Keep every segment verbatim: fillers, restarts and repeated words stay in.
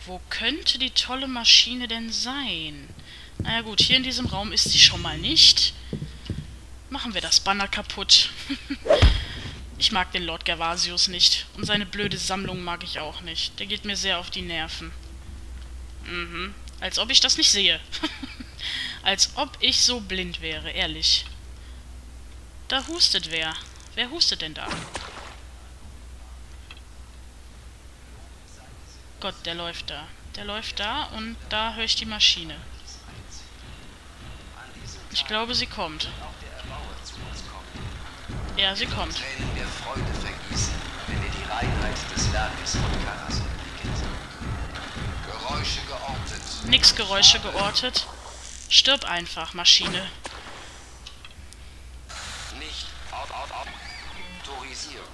Wo könnte die tolle Maschine denn sein? Naja gut, hier in diesem Raum ist sie schon mal nicht. Machen wir das Banner kaputt. Ich mag den Lord Gervasius nicht. Und seine blöde Sammlung mag ich auch nicht. Der geht mir sehr auf die Nerven. Mhm. Als ob ich das nicht sehe. Als ob ich so blind wäre, ehrlich. Da hustet wer. Wer hustet denn da? Gott, der läuft da. Der läuft da und da höre ich die Maschine. Ich glaube, sie kommt. Ja, sie kommt. Tränen der Freude vergießen, wenn ihr die Reinheit des Werkes von Karasor erkennt. Geräusche geortet. Nix Geräusche geortet. Stirb einfach, Maschine. Nicht autorisiert.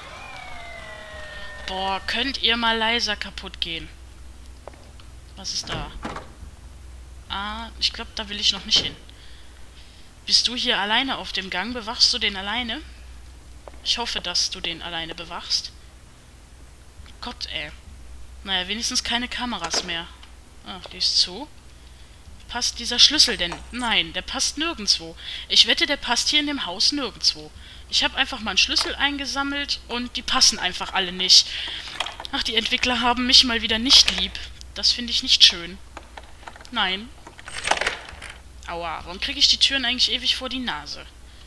Boah, könnt ihr mal leiser kaputt gehen? Was ist da? Ah, ich glaube, da will ich noch nicht hin. Bist du hier alleine auf dem Gang? Bewachst du den alleine? Ich hoffe, dass du den alleine bewachst. Gott, ey. Naja, wenigstens keine Kameras mehr. Ach, die ist zu. Passt dieser Schlüssel denn? Nein, der passt nirgendwo. Ich wette, der passt hier in dem Haus nirgendwo. Ich habe einfach mal einen Schlüssel eingesammelt und die passen einfach alle nicht. Ach, die Entwickler haben mich mal wieder nicht lieb. Das finde ich nicht schön. Nein. Aua, warum kriege ich die Türen eigentlich ewig vor die Nase?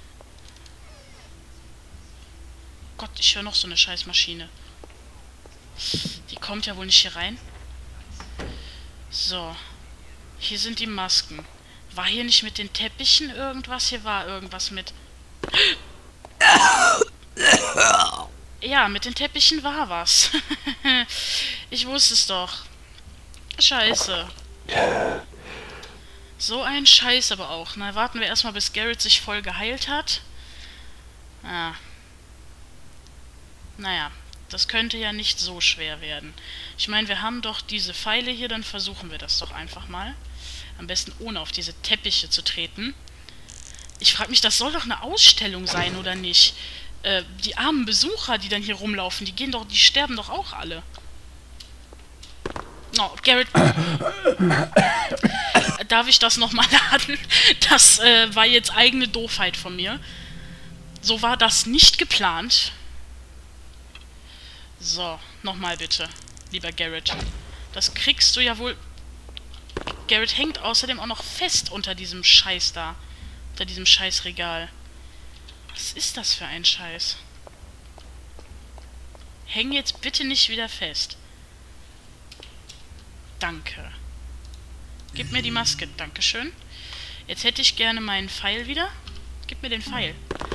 Gott, ich höre noch so eine Scheißmaschine. Die kommt ja wohl nicht hier rein. So. Hier sind die Masken. War hier nicht mit den Teppichen irgendwas? Hier war irgendwas mit... Ja, mit den Teppichen war was. Ich wusste es doch. Scheiße. So ein Scheiß aber auch. Na, warten wir erstmal, bis Garrett sich voll geheilt hat. Ah. Naja, das könnte ja nicht so schwer werden. Ich meine, wir haben doch diese Pfeile hier, dann versuchen wir das doch einfach mal. Am besten ohne auf diese Teppiche zu treten. Ich frage mich, das soll doch eine Ausstellung sein, oder nicht? Äh, die armen Besucher, die dann hier rumlaufen, die gehen doch, die sterben doch auch alle. Oh, Garrett... Darf ich das nochmal laden? Das äh, war jetzt eigene Doofheit von mir. So war das nicht geplant. So, nochmal bitte, lieber Garrett. Das kriegst du ja wohl... Garrett hängt außerdem auch noch fest unter diesem Scheiß da. Unter diesem Scheißregal. Was ist das für ein Scheiß? Häng jetzt bitte nicht wieder fest. Danke. Gib mir die Maske. Dankeschön. Jetzt hätte ich gerne meinen Pfeil wieder. Gib mir den Pfeil.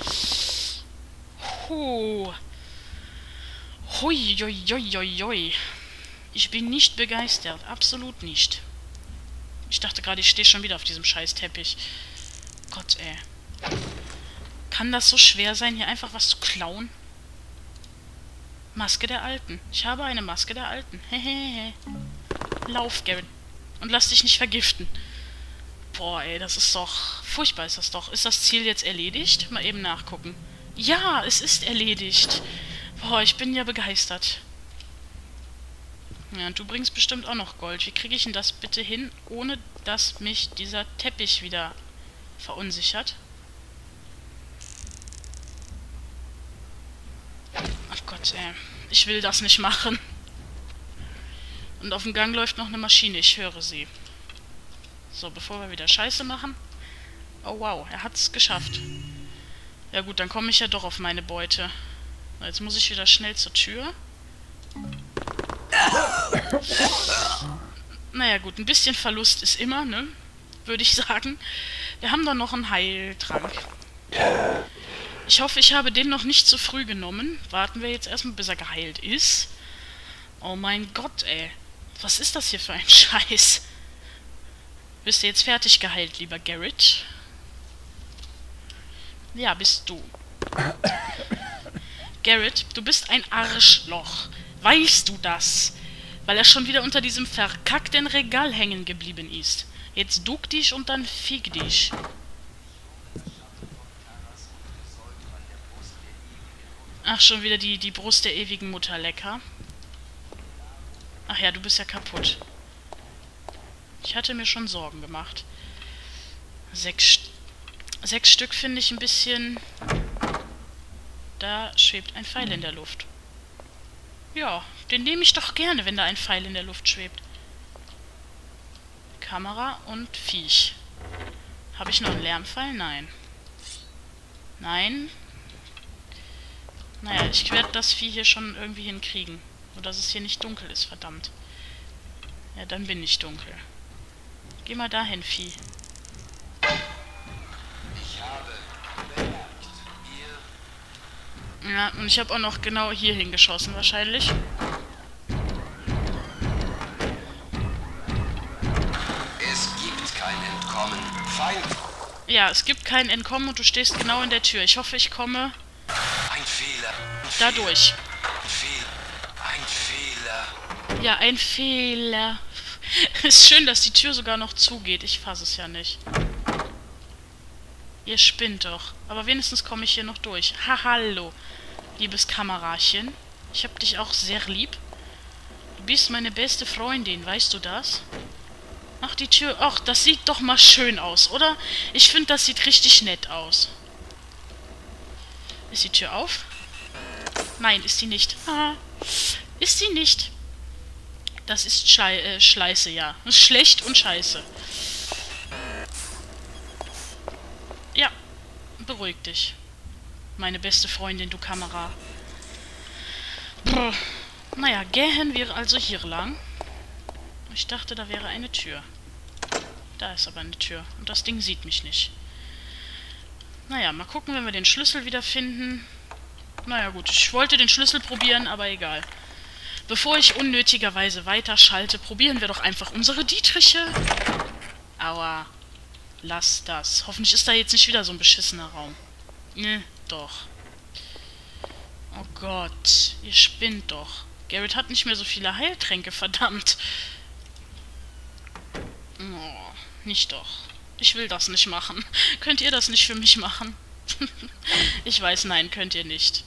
Huh. Hui, hui, hui, hui, hui. Ich bin nicht begeistert. Absolut nicht. Ich dachte gerade, ich stehe schon wieder auf diesem scheiß Teppich. Gott, ey. Kann das so schwer sein, hier einfach was zu klauen? Maske der Alten. Ich habe eine Maske der Alten. Hehehe. Lauf, Garrett. Und lass dich nicht vergiften. Boah, ey, das ist doch... Furchtbar ist das doch. Ist das Ziel jetzt erledigt? Mal eben nachgucken. Ja, es ist erledigt. Boah, ich bin ja begeistert. Ja, und du bringst bestimmt auch noch Gold. Wie kriege ich denn das bitte hin, ohne dass mich dieser Teppich wieder verunsichert? Ach Gott, ey. Ich will das nicht machen. Und auf dem Gang läuft noch eine Maschine. Ich höre sie. So, bevor wir wieder Scheiße machen. Oh, wow. Er hat's geschafft. Ja gut, dann komme ich ja doch auf meine Beute. Jetzt muss ich wieder schnell zur Tür. Naja gut, ein bisschen Verlust ist immer, ne? Würde ich sagen. Wir haben da noch einen Heiltrank. Ich hoffe, ich habe den noch nicht zu früh genommen. Warten wir jetzt erstmal, bis er geheilt ist. Oh mein Gott, ey. Was ist das hier für ein Scheiß? Bist du jetzt fertig geheilt, lieber Garrett? Ja, bist du. Garrett, du bist ein Arschloch. Weißt du das? Weil er schon wieder unter diesem verkackten Regal hängen geblieben ist. Jetzt duck dich und dann fick dich. Ach, schon wieder die, die Brust der ewigen Mutter. Lecker. Ach ja, du bist ja kaputt. Ich hatte mir schon Sorgen gemacht. Sechs, sechs Stück finde ich ein bisschen... Da schwebt ein Pfeil in der Luft. Ja, den nehme ich doch gerne, wenn da ein Pfeil in der Luft schwebt. Kamera und Viech. Habe ich noch einen Lärmpfeil? Nein. Nein. Naja, ich werde das Vieh hier schon irgendwie hinkriegen. Nur, dass es hier nicht dunkel ist, verdammt. Ja, dann bin ich dunkel. Geh mal dahin, Vieh. Ich habe bemerkt, ihr... Ja, und ich habe auch noch genau hier hingeschossen, wahrscheinlich. Es gibt kein Entkommen. Feind. Ja, es gibt kein Entkommen und du stehst genau in der Tür. Ich hoffe, ich komme Ein Fehler. Ein da durch. Fehler. Ein Fehler. Ja, ein Fehler. Ist schön, dass die Tür sogar noch zugeht. Ich fasse es ja nicht. Ihr spinnt doch. Aber wenigstens komme ich hier noch durch. Ha, hallo, liebes Kamerachen. Ich hab dich auch sehr lieb. Du bist meine beste Freundin, weißt du das? Ach, die Tür. Ach, das sieht doch mal schön aus, oder? Ich finde, das sieht richtig nett aus. Ist die Tür auf? Nein, ist sie nicht. Ah, ist sie nicht. Das ist Schei äh, Schleiße, ja. Das ist schlecht und scheiße. Ja, beruhig dich. Meine beste Freundin, du Kamera. Brr. Naja, gähen wir also hier lang. Ich dachte, da wäre eine Tür. Da ist aber eine Tür. Und das Ding sieht mich nicht. Naja, mal gucken, wenn wir den Schlüssel wiederfinden. Naja gut, ich wollte den Schlüssel probieren, aber egal. Bevor ich unnötigerweise weiterschalte, probieren wir doch einfach unsere Dietriche. Aua. Lass das. Hoffentlich ist da jetzt nicht wieder so ein beschissener Raum. Ne, doch. Oh Gott, ihr spinnt doch. Garrett hat nicht mehr so viele Heiltränke, verdammt. Oh, nicht doch. Ich will das nicht machen. Könnt ihr das nicht für mich machen? Ich weiß, nein, könnt ihr nicht.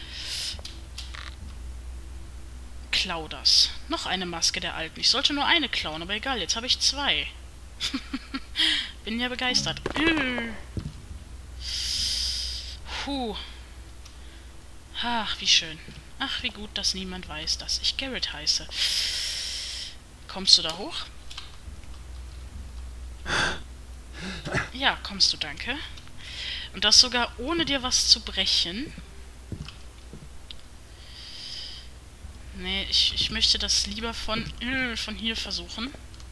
Klau das. Noch eine Maske der Alten. Ich sollte nur eine klauen, aber egal, jetzt habe ich zwei. Bin ja begeistert. Puh. Ach, wie schön. Ach, wie gut, dass niemand weiß, dass ich Garrett heiße. Kommst du da hoch? Ja, kommst du, danke. Und das sogar ohne dir was zu brechen. Nee, ich, ich möchte das lieber von, äh, von hier versuchen.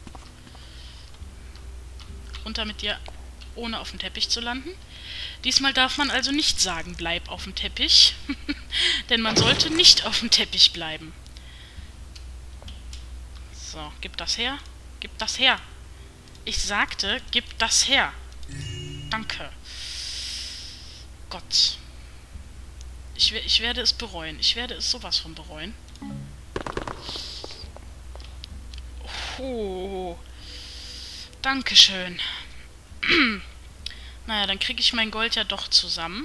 Runter mit dir, ohne auf dem Teppich zu landen. Diesmal darf man also nicht sagen, bleib auf dem Teppich. Denn man sollte nicht auf dem Teppich bleiben. So, gib das her. Gib das her. Ich sagte, gib das her. Danke. Gott. Ich, ich werde es bereuen. Ich werde es sowas von bereuen. Oh. Dankeschön. Naja, dann kriege ich mein Gold ja doch zusammen.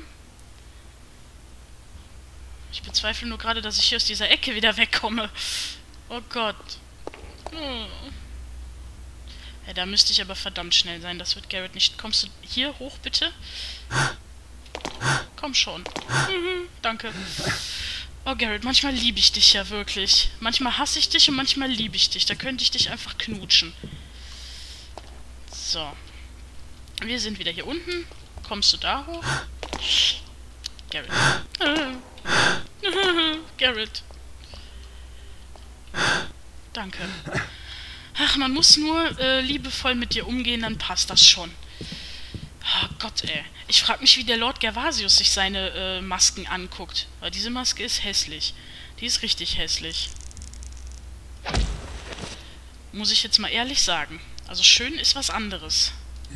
Ich bezweifle nur gerade, dass ich hier aus dieser Ecke wieder wegkomme. Oh Gott. Hm. Ja, da müsste ich aber verdammt schnell sein. Das wird Garrett nicht... Kommst du hier hoch, bitte? Komm schon. Mhm, danke. Oh, Garrett, manchmal liebe ich dich ja wirklich. Manchmal hasse ich dich und manchmal liebe ich dich. Da könnte ich dich einfach knutschen. So. Wir sind wieder hier unten. Kommst du da hoch? Garrett. Garrett. Danke. Ach, man muss nur äh, liebevoll mit dir umgehen, dann passt das schon. Oh Gott, ey. Ich frage mich, wie der Lord Gervasius sich seine äh, Masken anguckt. Weil diese Maske ist hässlich. Die ist richtig hässlich. Muss ich jetzt mal ehrlich sagen. Also schön ist was anderes.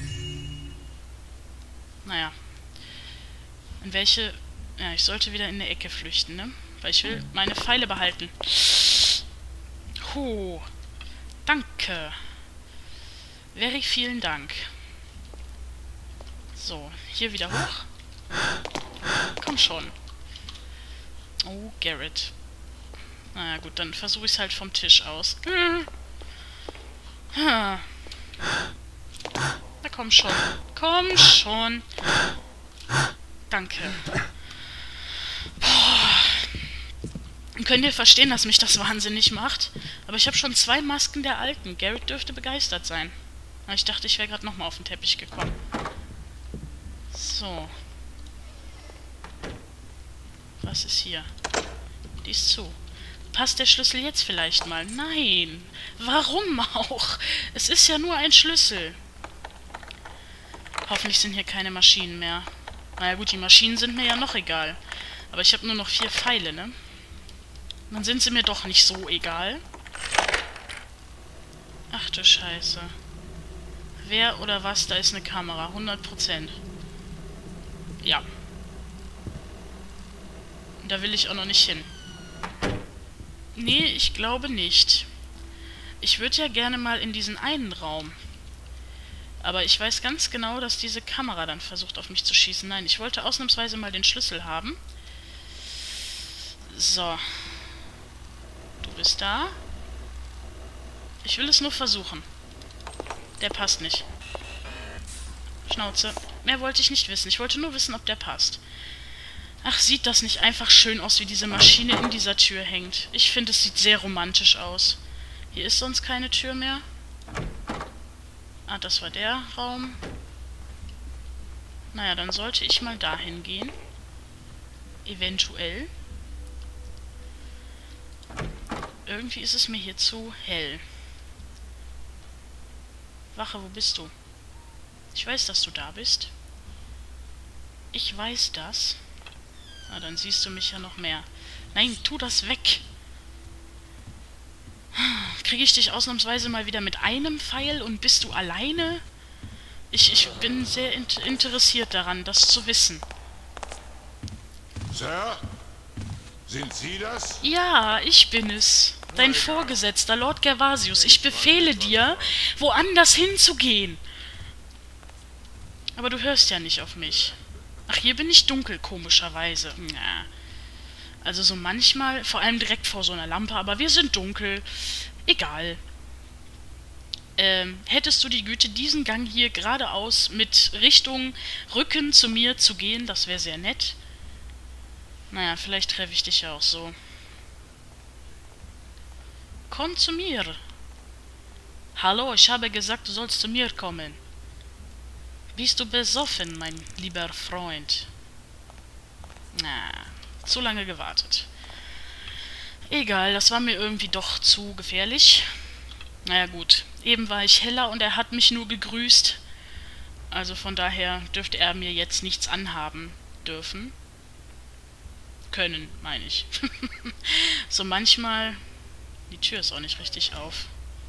Naja. In welche... Ja, ich sollte wieder in eine Ecke flüchten, ne? Weil ich will meine Pfeile behalten. Huh. Danke. Very vielen Dank. So, hier wieder hoch. Komm schon. Oh, Garrett. Naja gut, dann versuche ich es halt vom Tisch aus. Hm. Na komm schon. Komm schon. Danke. Boah. Könnt ihr verstehen, dass mich das wahnsinnig macht? Aber ich habe schon zwei Masken der alten. Garrett dürfte begeistert sein. Aber ich dachte, ich wäre gerade nochmal auf den Teppich gekommen. So. Was ist hier? Die ist zu. Passt der Schlüssel jetzt vielleicht mal? Nein. Warum auch? Es ist ja nur ein Schlüssel. Hoffentlich sind hier keine Maschinen mehr. Naja gut, die Maschinen sind mir ja noch egal. Aber ich habe nur noch vier Pfeile, ne? Dann sind sie mir doch nicht so egal. Ach du Scheiße. Wer oder was? Da ist eine Kamera. hundert Prozent. Ja. Da will ich auch noch nicht hin. Nee, ich glaube nicht. Ich würde ja gerne mal in diesen einen Raum. Aber ich weiß ganz genau, dass diese Kamera dann versucht, auf mich zu schießen. Nein, ich wollte ausnahmsweise mal den Schlüssel haben. So. Du bist da. Ich will es nur versuchen. Der passt nicht. Schnauze. Mehr wollte ich nicht wissen. Ich wollte nur wissen, ob der passt. Ach, sieht das nicht einfach schön aus, wie diese Maschine in dieser Tür hängt? Ich finde, es sieht sehr romantisch aus. Hier ist sonst keine Tür mehr. Ah, das war der Raum. Naja, dann sollte ich mal dahin gehen. Eventuell. Irgendwie ist es mir hier zu hell. Wache, wo bist du? Ich weiß, dass du da bist. Ich weiß das. Ah, dann siehst du mich ja noch mehr. Nein, tu das weg! Kriege ich dich ausnahmsweise mal wieder mit einem Pfeil und bist du alleine? Ich, ich bin sehr in interessiert daran, das zu wissen. Sir? Sind Sie das? Ja, ich bin es. Dein Vorgesetzter, Lord Gervasius. Ich befehle dir, woanders hinzugehen. Aber du hörst ja nicht auf mich. Ach, hier bin ich dunkel, komischerweise. Ja. Also so manchmal, vor allem direkt vor so einer Lampe, aber wir sind dunkel. Egal. Ähm, hättest du die Güte, diesen Gang hier geradeaus mit Richtung Rücken zu mir zu gehen, das wäre sehr nett. Naja, vielleicht treffe ich dich ja auch so. Komm zu mir. Hallo, ich habe gesagt, du sollst zu mir kommen. Bist du besoffen, mein lieber Freund? Na, zu lange gewartet. Egal, das war mir irgendwie doch zu gefährlich. Naja gut, eben war ich heller und er hat mich nur gegrüßt. Also von daher dürfte er mir jetzt nichts anhaben dürfen. Können, meine ich. So manchmal... Die Tür ist auch nicht richtig auf.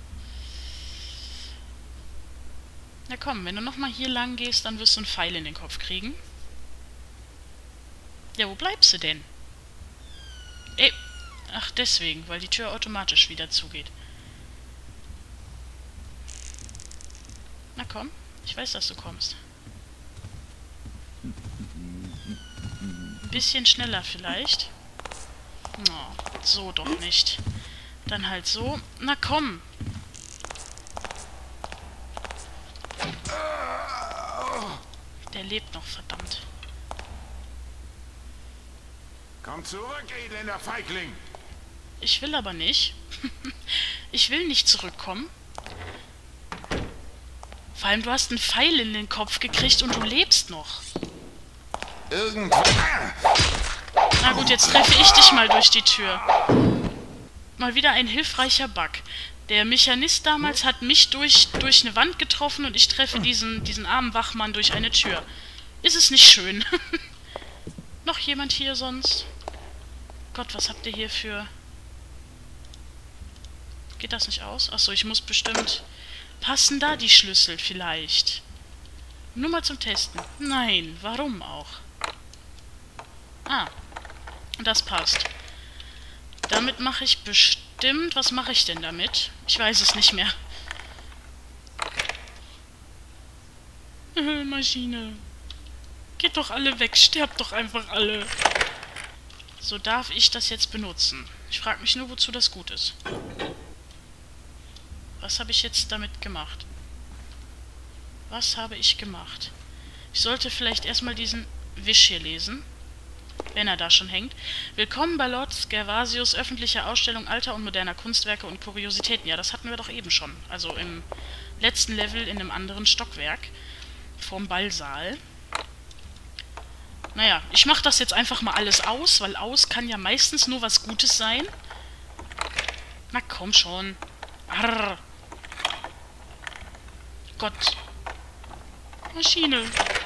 Na komm, wenn du nochmal hier lang gehst, dann wirst du einen Pfeil in den Kopf kriegen. Ja, wo bleibst du denn? Ey, ach deswegen, weil die Tür automatisch wieder zugeht. Na komm, ich weiß, dass du kommst. Bisschen schneller vielleicht. Oh, so doch nicht. Dann halt so. Na komm. Der lebt noch, verdammt. Komm zurück, elender Feigling! Ich will aber nicht. Ich will nicht zurückkommen. Vor allem, du hast einen Pfeil in den Kopf gekriegt und du lebst noch. Irgendwo... Na gut, jetzt treffe ich dich mal durch die Tür. Mal wieder ein hilfreicher Bug. Der Mechanist damals hat mich durch, durch eine Wand getroffen und ich treffe diesen, diesen armen Wachmann durch eine Tür. Ist es nicht schön? Noch jemand hier sonst? Gott, was habt ihr hier für... Geht das nicht aus? Achso, ich muss bestimmt... Passen da die Schlüssel vielleicht? Nur mal zum Testen. Nein, warum auch? Ah, das passt. Damit mache ich bestimmt... Was mache ich denn damit? Ich weiß es nicht mehr. Maschine. Geht doch alle weg. Sterbt doch einfach alle. So darf ich das jetzt benutzen. Ich frage mich nur, wozu das gut ist. Was habe ich jetzt damit gemacht? Was habe ich gemacht? Ich sollte vielleicht erstmal diesen Wisch hier lesen, wenn er da schon hängt. Willkommen bei Lord Gervasius öffentlicher Ausstellung alter und moderner Kunstwerke und Kuriositäten. Ja, das hatten wir doch eben schon. Also im letzten Level in einem anderen Stockwerk. Vorm Ballsaal. Naja, ich mache das jetzt einfach mal alles aus, weil aus kann ja meistens nur was Gutes sein. Na komm schon. Arr. Gott. Maschine.